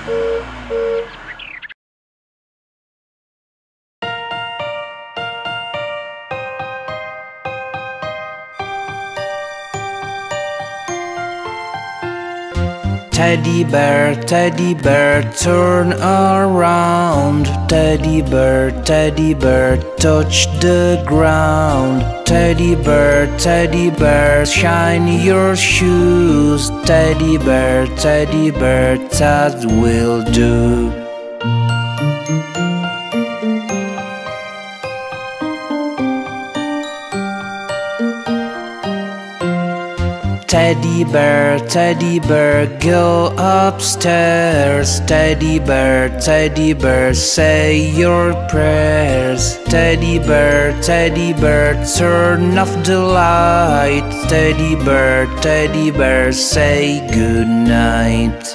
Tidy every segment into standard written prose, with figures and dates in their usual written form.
Teddy bear, turn around. Teddy bear, touch the ground. Teddy bear, shine your shoes. Teddy bear, that will do. Teddy bear, go upstairs. Teddy bear, say your prayers. Teddy bear, turn off the light. Teddy bear, say good night.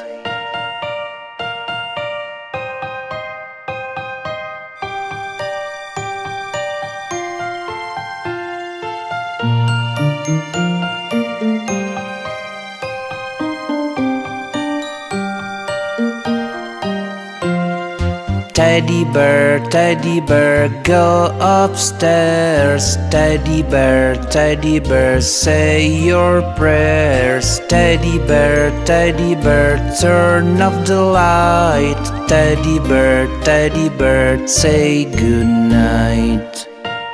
Teddy bear, go upstairs. Teddy bear, say your prayers. Teddy bear, turn off the light. Teddy bear, say good night.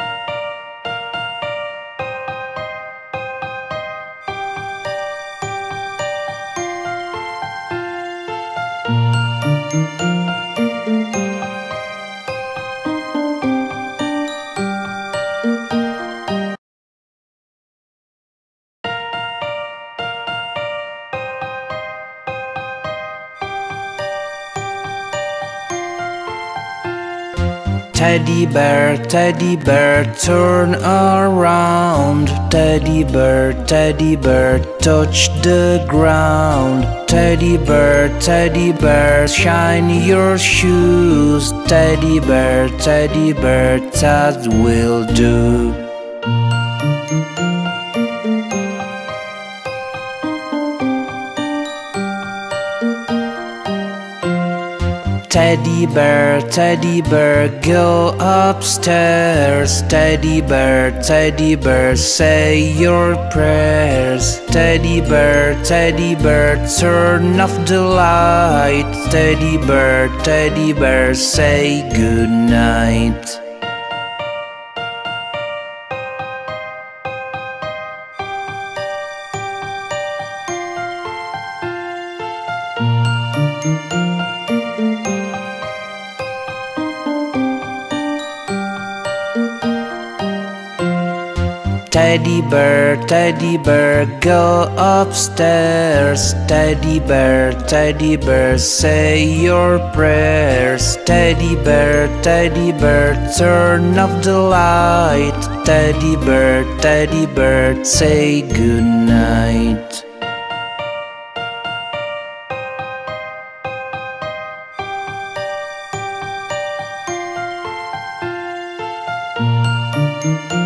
Teddy bear, turn around. Teddy bear, touch the ground. Teddy bear, shine your shoes. Teddy bear, that will do. Teddy bear, go upstairs. Teddy bear, say your prayers. Teddy bear, turn off the light. Teddy bear, say good night. Teddy bear, go upstairs. Teddy bear, say your prayers. Teddy bear, turn off the light. Teddy bear, say good night. Teddy bear, go upstairs. Teddy bear, say your prayers. Teddy bear, turn off the light. Teddy bear, say good night. Teddy bear, go upstairs. Teddy bear, say your prayers. Teddy bear, turn off the light. Teddy bear, say good night. Teddy bear, go upstairs. Teddy bear, say your prayers. Teddy bear, turn off the light. Teddy bear, say good night. Thank you.